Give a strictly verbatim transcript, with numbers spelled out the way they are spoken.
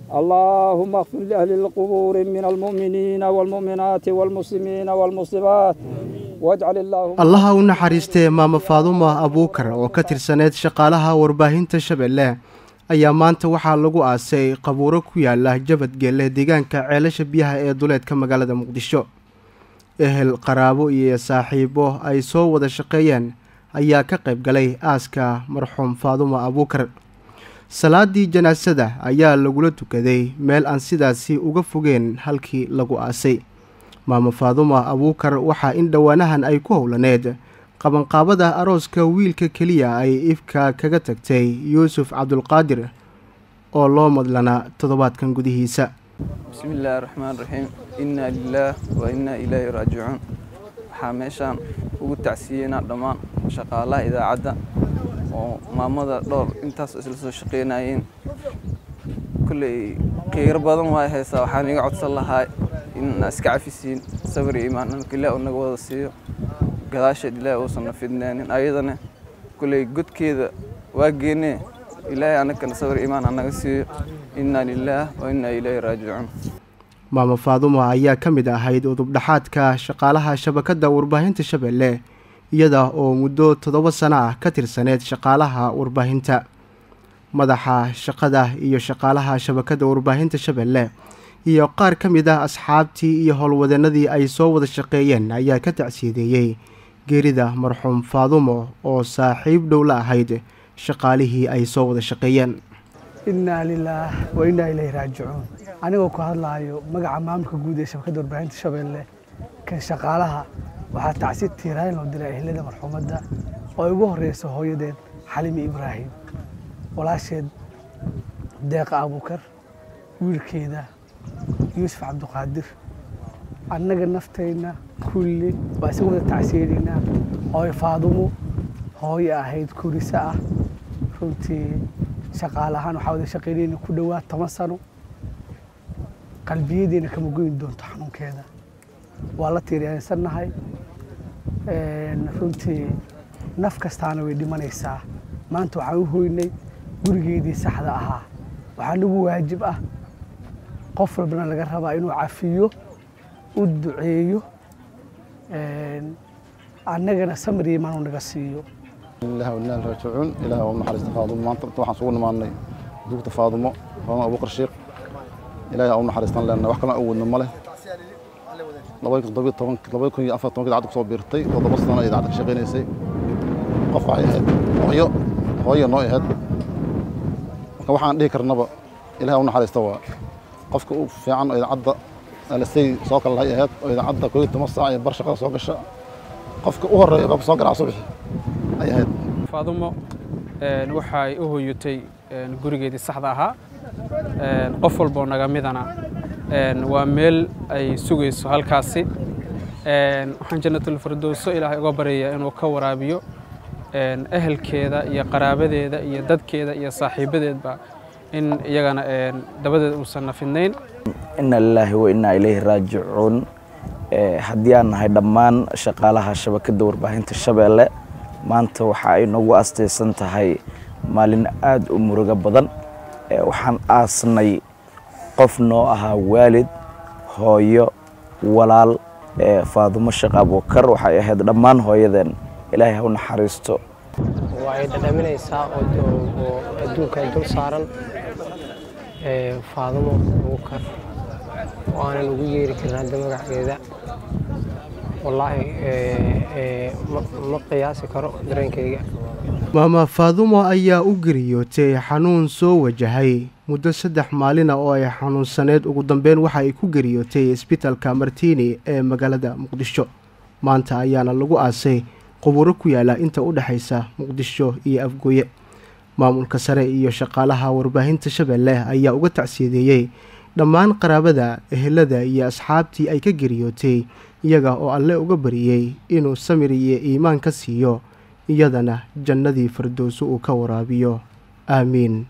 اللهم اغفر لأهل القبور من المؤمنين والمؤمنات والمسلمين والمسلمات واجعل اللهم allaha u naxariistee maama faadumo abuukar oo ka tirsaneed shaqaalaha warbaahinta Shabeelle ayaa maanta waxaa lagu aasay qabuuro ku yaala Jabadgeelle deegaanka ceelasha biyaha ee duleedka magaalada Muqdisho. ehel qaraabo iyo saaxiibo ay soo wada shaqeeyeen ayaa ka qayb galay aaska marxuum Faadumo Abuukar. salaadii janaasada ayaa lagula tukaday meel aan sidaasi uga fogeen halkii lagu aasay. maama Faadumo Abuukar waxa in dhawaanahan ay ku howlaneed qabanqaabada arooska wiilka kaliya ay ifka kaga tagtay Yuusuf Cabdulqaadir oo loo madlana toddobaadkan gudihiisa. bismillaahir rahmaanir rahiim inna lillahi wa inna ilayhi raaji'uun. waxaa meeshaan ugu tacsiyeynaa dhammaan shaqaalaha idaacadda oo maamada dhowr intaas isla soo shaqeynayeen. kulley qeyr badan waa haysaa. waxaan iga codsan lahaa in iska cafisiin sabir iyo iimaan ilaahay oo naga wada siiyo gadaasheed ilaahay uusan fidnaanin ayadana kulley godkeeda waa geenee ilaahay anagana sabir iimaan anaga siiyo. inna lillahi wa inna ilayhi raaji'uun. maama Faadumo ayaa ka mid ahayd udub dhaxaadka shaqaalaha shabakadda warbaahinta Shabeelle iyada oo muddo toddoba sano ah ka tirsaneed shaqaalaha warbaahinta. madaxa shaqada iyo shaqaalaha shabakadda warbaahinta Shabeelle iyo qaar ka mid ah asxaabtii iyo howlwadeennadii ay soo wada shaqeeyeen ayaa ka tacsiideeyay geerida marxuum Faadumo oo saaxiib dhow la ahayd shaqaalihii ay soo wada shaqeeyeen. inna lillahi wa inna ilayhi raaji'uun. anigoo ku hadlayo magaca maamulka guud ee shabakadda warbaahinta Shabeelle kan shaqaalaha waxaa tacsiid tiiraan loo diray ehelada marxuumadda oo ugu horeysa hooyadeen Xalimi Ibraahim, walaasheed Deeqa Abuukar, wiilkeeda Yuusuf Cabdulqaadir. annaga naftayna kulli waa isku wada tacsiyeynaa. hooyo Faadumo hooyo ahayd kurisa ah runtii shaqaalahan waxaa wada shaqeynayna ku dhawaad toban sano. qalbiyadeena kama goyn doonto xanuunkeeda. waa la tiiriyaansanahay. runtii naf kastaana way dhimanaysaa. maanta waxaan u hoynay gurigeedii saxda ahaa. waxaa nagu waajib ah qof walbana laga rabaa inuu cafiyo u duceeyo annagana samir iyo iimaan naga siiyo. ilaahay wa inna ilayhi raaji'uun. ilaahay oo naxariista Faadumo maanta waxaan soo nimaanay duugta Faadumo Faadumo Abuukar Sheekh. ilaahay oo naxariistan leena wax kale oo wadno male. laba kun iyo afar iyo toban idaacad ku soo biirtay toddoba sano idaacad ka shaqeynaysay. qof ay ahayd hooyo hooyo noo ahayd. marka waxaan dhihi karnaba ilaahay oo naxariista waa qofka uu fiican oo idaacadda alasay soo kala lahay ahayd oo idaacadda koob iyo toban saac iyo bar shaqada soo gasha qofka u horeeya baa soo garaa subaxii ay ahayd. Faadumo een waxay u hooyatay gurigeedii saxda ahaa. een qof walba naga midana een waa meel ay sugayso halkaasi. een waxaan jannatul firdawso ilaahay uga baryaa inuu ka waraabiyo een ehelkeeda iyo qaraabadeeda iyo dadkeeda iyo saaxiibadeedba in iyagana een dabadeed uusan nafidnayn. inna lillahi wa inna ilayhi raaji'uun. haddii aan nahay dhammaan shaqaalaha shabakadda warbaahinta Shabeelle maanta waxa ay nagu astaysan tahay maalin aad u murugo badan. waxaan aasnay qof noo ahaa waalid hooyo walaal Faadumo Sheekh Abuukar. waxay ahayd dhammaan hooyadeen ilaahay ha u naxariisto. waxay dhadhaminaysaa oo adduunka dul saaran Faadumo Abuukar waana ugu yeeri karnaa magaceeda. wallaahi ma qiyaasi karo dareenkayga. maama Faadumo ayaa u geriyootay xanuun soo wajahay muddo saddex maalin oo ay xanuunsaneed. ugu dambeyn waxa ay ku geriyootay isbitaalka Martini ee magaalada Muqdisho. maanta ayaana lagu aasay qubuuro ku yaala inta u dhaxaysa Muqdisho iyo Afgooye. maamulka sare iyo shaqaalaha warbaahinta Shabeelle ayaa uga tacsiideeyay dhammaan qaraabada ehelada iyo asxaabtii ay ka geriyootay iyaga oo alle uga bariyay inuu samir iyo iimaan ka siiyo iyadana jannadii firdawso uu ka waraabiyo. aamiin.